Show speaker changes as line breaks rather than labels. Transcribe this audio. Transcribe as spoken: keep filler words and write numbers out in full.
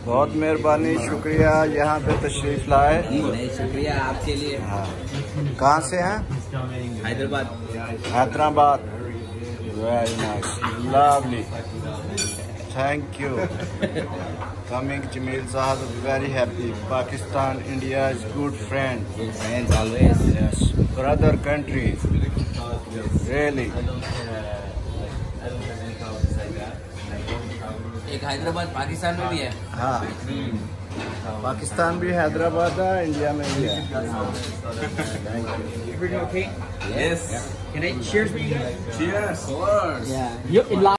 बहुत मेहरबानी, शुक्रिया यहाँ पे तशरीफ लाए।
नहीं, शुक्रिया आपके लिए।
हाँ, कहाँ से हैं?
Hyderabad.
Hyderabad, very nice, lovely, thank you coming Jamil साहब, very happy. Pakistan India is good friend,
good friends always,
yes, brother country, really.
एक हैदराबाद पाकिस्तान में भी है।
हाँ, पाकिस्तान भी हैदराबाद है, इंडिया में भी है।
Everything okay?
Yes.
Can I cheers for you guys?
Cheers. Of course.
Yeah. You,